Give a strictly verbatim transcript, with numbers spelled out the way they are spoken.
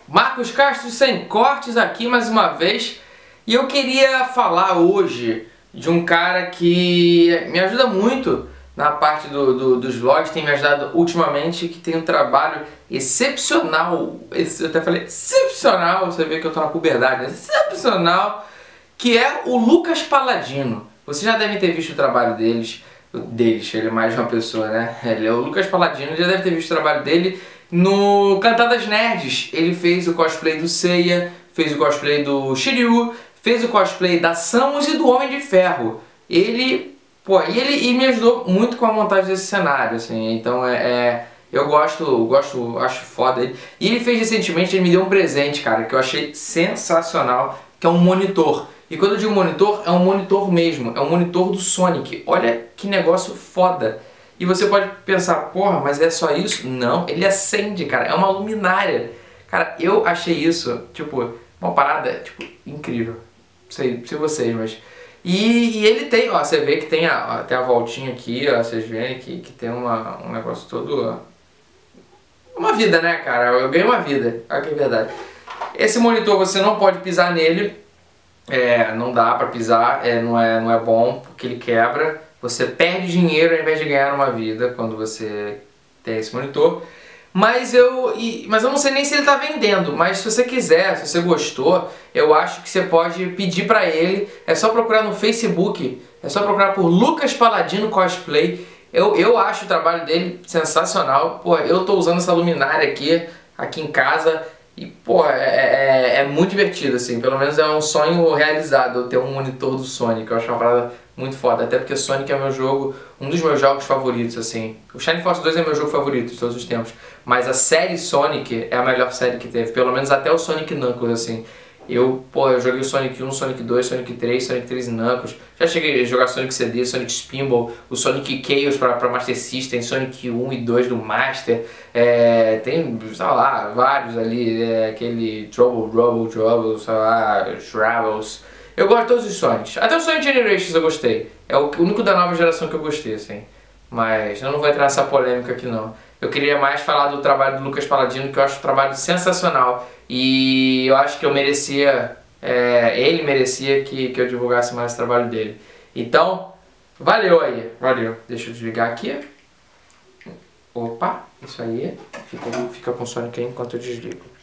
Marcos Castro sem cortes aqui mais uma vez, e eu queria falar hoje de um cara que me ajuda muito na parte do, do, dos vlogs, tem me ajudado ultimamente, que tem um trabalho excepcional, eu até falei excepcional, você vê que eu tô na puberdade, né? Excepcional, que é o Lucas Paladino. Vocês já devem ter visto o trabalho deles, deles, ele é mais de uma pessoa, né? Ele é o Lucas Paladino, já deve ter visto o trabalho dele no Cantadas Nerds. Ele fez o cosplay do Seiya, fez o cosplay do Shiryu, fez o cosplay da Samus e do Homem de Ferro. Ele, pô, e ele e me ajudou muito com a montagem desse cenário, assim, então é... é eu gosto, gosto, acho foda ele. E ele fez recentemente, ele me deu um presente, cara, que eu achei sensacional, que é um monitor. E quando eu digo monitor, é um monitor mesmo, é um monitor do Sonic. Olha que negócio foda. E você pode pensar, porra, mas é só isso? Não, ele acende, cara, é uma luminária. Cara, eu achei isso, tipo, uma parada, tipo, incrível. Não sei, não sei vocês, mas... E, e ele tem, ó, você vê que tem a, ó, tem a voltinha aqui, ó, vocês veem que, que tem uma, um negócio todo, ó. Uma vida, né, cara? Eu ganhei uma vida, olha que é verdade. Esse monitor você não pode pisar nele, é, não dá pra pisar, é, não, é, não é bom, porque ele quebra. Você perde dinheiro ao invés de ganhar uma vida quando você tem esse monitor. Mas eu, e, mas eu não sei nem se ele tá vendendo, mas se você quiser, se você gostou, eu acho que você pode pedir pra ele. É só procurar no Facebook, é só procurar por Lucas Paladino Cosplay. Eu, eu acho o trabalho dele sensacional. Pô, eu tô usando essa luminária aqui, aqui em casa. E, pô, é, é, é muito divertido, assim. Pelo menos é um sonho realizado eu ter um monitor do Sonic. Eu acho uma parada muito foda. Até porque Sonic é meu jogo, um dos meus jogos favoritos, assim. O Shining Force dois é meu jogo favorito de todos os tempos. Mas a série Sonic é a melhor série que teve. Pelo menos até o Sonic Knuckles, assim. Eu, pô, eu joguei o Sonic um, Sonic dois, Sonic três, Sonic três Knuckles. Já cheguei a jogar Sonic C D, Sonic Spinball, o Sonic Chaos pra, pra Master System, Sonic um e dois do Master. É, tem, sei lá, vários ali, é, aquele Trouble, Trouble, Trouble, sei lá, Travels. Eu gosto de todos os Sonics. Até o Sonic Generations eu gostei. É o único da nova geração que eu gostei, assim. Mas eu não vou entrar nessa polêmica aqui, não. Eu queria mais falar do trabalho do Lucas Paladino, que eu acho um trabalho sensacional. E eu acho que eu merecia, é, ele merecia que, que eu divulgasse mais o trabalho dele. Então, valeu aí, valeu. Deixa eu desligar aqui. Opa, isso aí. Fica, fica com o Sonic aí enquanto eu desligo.